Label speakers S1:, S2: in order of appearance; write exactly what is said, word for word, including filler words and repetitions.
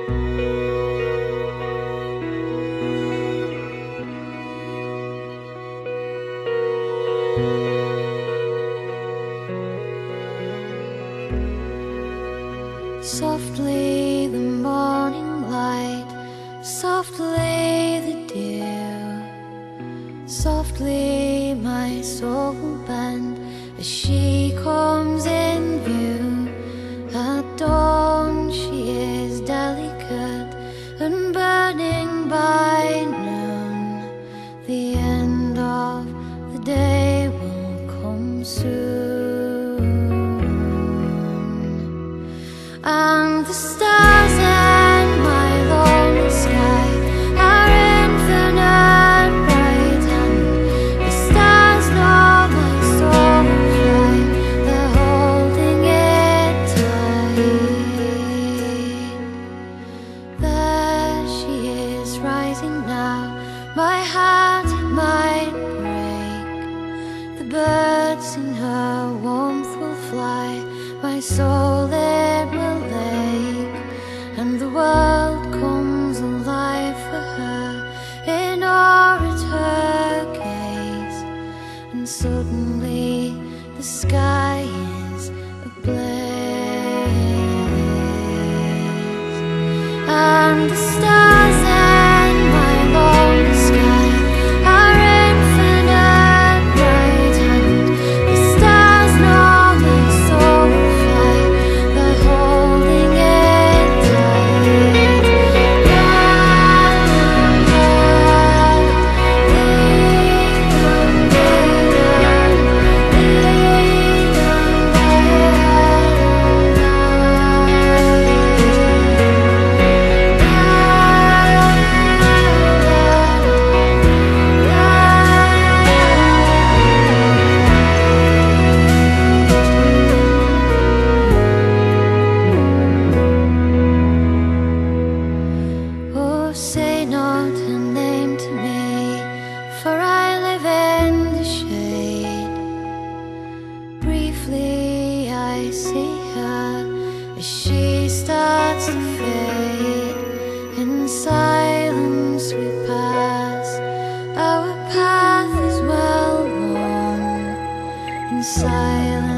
S1: Softly the morning light, softly the dew, softly my soul will bend as she comes in view. At dawn she is delicate and burning by noon. The end of the day will come soon. And the stars in my lonely sky are infinite bright, and the stars know my soul will fly. They're holding it tight. There she is rising now. My heart it might break. The birds in her warmth will fly. My soul it will ache, and the world comes alive for her in awe at her gaze. And suddenly the sky is ablaze, and the stars in my lonely sky are infinite bright, and the stars know my soul will fly. They're holding it tight. Oh, say not her name to me, for I live in the shade. Briefly I see her as she starts to fade. In silence we pass, our path is well worn. In silence